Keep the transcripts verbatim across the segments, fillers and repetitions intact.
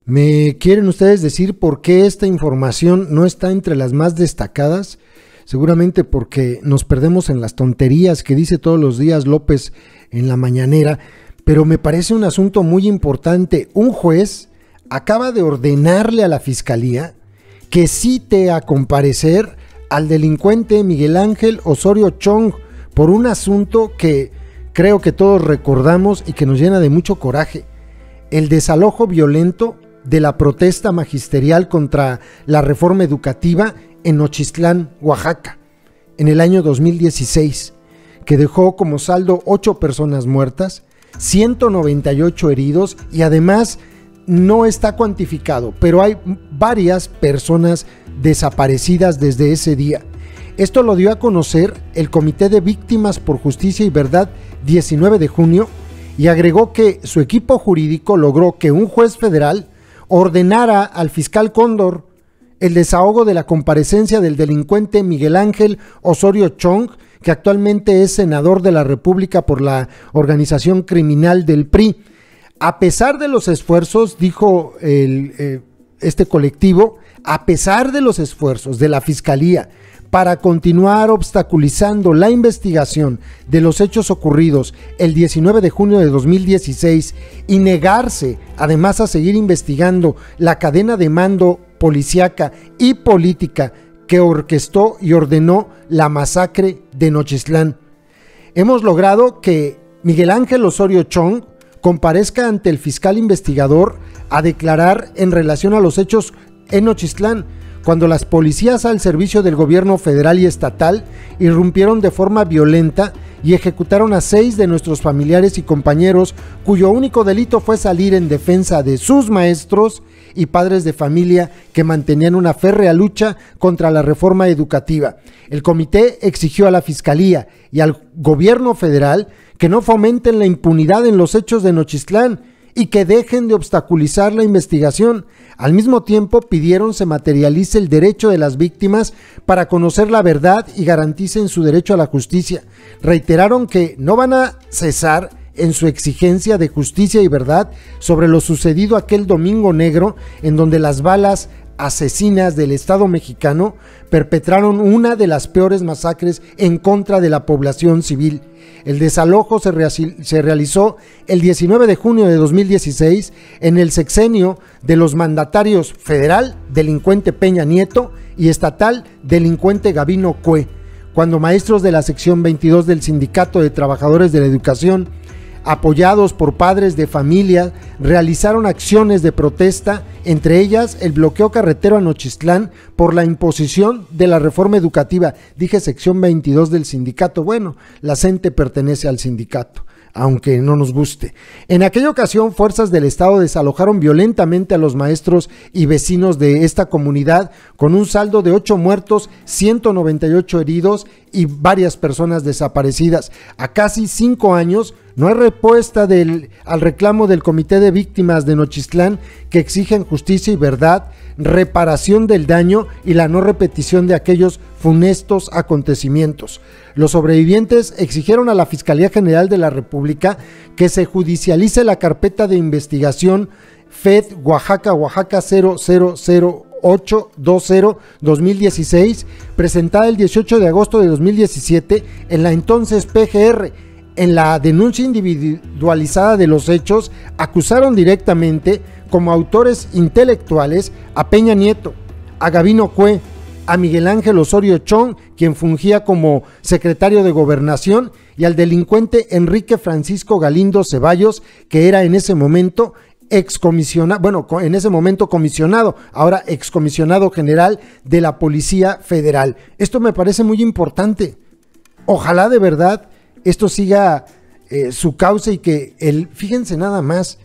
¿Me quieren ustedes decir por qué esta información no está entre las más destacadas? Seguramente porque nos perdemos en las tonterías que dice todos los días López en la mañanera, pero me parece un asunto muy importante. Un juez acaba de ordenarle a la Fiscalía que cite a comparecer al delincuente Miguel Ángel Osorio Chong por un asunto que creo que todos recordamos y que nos llena de mucho coraje: el desalojo violento de la protesta magisterial contra la reforma educativa en Nochistlán, Oaxaca, en el año dos mil dieciséis, que dejó como saldo ocho personas muertas, ciento noventa y ocho heridos, y además no está cuantificado, pero hay varias personas desaparecidas desde ese día. Esto lo dio a conocer el Comité de Víctimas por Justicia y Verdad diecinueve de junio, y agregó que su equipo jurídico logró que un juez federal ordenara al fiscal Cóndor el desahogo de la comparecencia del delincuente Miguel Ángel Osorio Chong, que actualmente es senador de la República por la organización criminal del P R I. A pesar de los esfuerzos, dijo el, eh, este colectivo, a pesar de los esfuerzos de la Fiscalía para continuar obstaculizando la investigación de los hechos ocurridos el diecinueve de junio de dos mil dieciséis y negarse además a seguir investigando la cadena de mando policíaca y política que orquestó y ordenó la masacre de Nochistlán, hemos logrado que Miguel Ángel Osorio Chong comparezca ante el fiscal investigador a declarar en relación a los hechos en Nochistlán, cuando las policías al servicio del gobierno federal y estatal irrumpieron de forma violenta y ejecutaron a seis de nuestros familiares y compañeros, cuyo único delito fue salir en defensa de sus maestros y padres de familia que mantenían una férrea lucha contra la reforma educativa. El comité exigió a la Fiscalía y al gobierno federal que no fomenten la impunidad en los hechos de Nochistlán y que dejen de obstaculizar la investigación. Al mismo tiempo pidieron se materialice el derecho de las víctimas para conocer la verdad y garanticen su derecho a la justicia. Reiteraron que no van a cesar en su exigencia de justicia y verdad sobre lo sucedido aquel domingo negro, en donde las balas asesinas del Estado mexicano perpetraron una de las peores masacres en contra de la población civil. El desalojo se, rea- se realizó el diecinueve de junio de dos mil dieciséis en el sexenio de los mandatarios federal, delincuente Peña Nieto, y estatal, delincuente Gabino Cue, cuando maestros de la sección veintidós del Sindicato de Trabajadores de la Educación, apoyados por padres de familia, realizaron acciones de protesta, entre ellas el bloqueo carretero a Nochistlán por la imposición de la reforma educativa. Dije sección veintidós del sindicato. Bueno, la C E N T E pertenece al sindicato, aunque no nos guste. En aquella ocasión, fuerzas del Estado desalojaron violentamente a los maestros y vecinos de esta comunidad, con un saldo de ocho muertos, ciento noventa y ocho heridos y varias personas desaparecidas. A casi cinco años, no hay respuesta del, al reclamo del Comité de Víctimas de Nochistlán, que exigen justicia y verdad, reparación del daño y la no repetición de aquellos funestos acontecimientos. Los sobrevivientes exigieron a la Fiscalía General de la República que se judicialice la carpeta de investigación F E D Oaxaca Oaxaca cero cero cero ocho veinte dos mil dieciséis, presentada el dieciocho de agosto de dos mil diecisiete en la entonces P G R. En la denuncia individualizada de los hechos, acusaron directamente como autores intelectuales a Peña Nieto, a Gabino Cue, a Miguel Ángel Osorio Chong, quien fungía como secretario de Gobernación, y al delincuente Enrique Francisco Galindo Ceballos, que era en ese momento excomisionado, bueno, en ese momento comisionado, ahora excomisionado general de la Policía Federal. Esto me parece muy importante. Ojalá de verdad esto siga eh, su cauce y que el, fíjense nada más,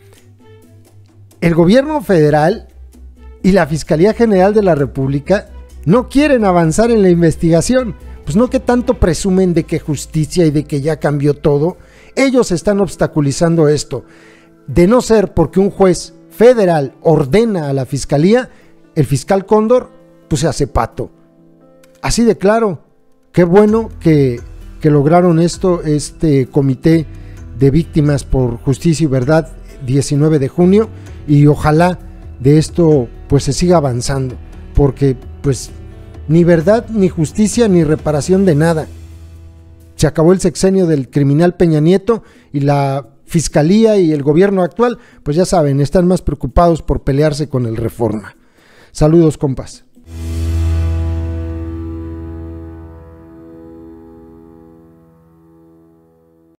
el gobierno federal y la Fiscalía General de la República no quieren avanzar en la investigación. Pues no, que tanto presumen de que justicia y de que ya cambió todo. Ellos están obstaculizando esto. De no ser porque un juez federal ordena a la Fiscalía, el fiscal Cóndor pues se hace pato. Así de claro. Qué bueno que que lograron esto, este Comité de Víctimas por Justicia y Verdad diecinueve de junio, y ojalá de esto pues se siga avanzando, porque pues ni verdad, ni justicia, ni reparación de nada. Se acabó el sexenio del criminal Peña Nieto y la Fiscalía y el gobierno actual, pues ya saben, están más preocupados por pelearse con el Reforma. Saludos, compas.